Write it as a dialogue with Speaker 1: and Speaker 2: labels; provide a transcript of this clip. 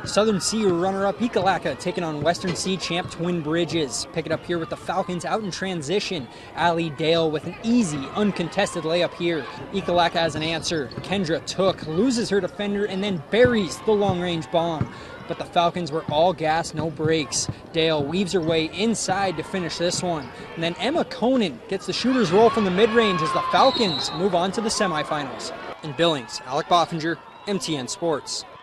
Speaker 1: Southern Sea runner-up Ekalaka taking on Western Sea champ Twin Bridges. Pick it up here with the Falcons out in transition. Allie Dale with an easy, uncontested layup here. Ekalaka has an answer. Kendra Took loses her defender and then buries the long-range bomb. But the Falcons were all gas, no brakes. Dale weaves her way inside to finish this one. And then Emma Conan gets the shooter's roll from the mid-range as the Falcons move on to the semifinals. In Billings, Alec Boffinger, MTN Sports.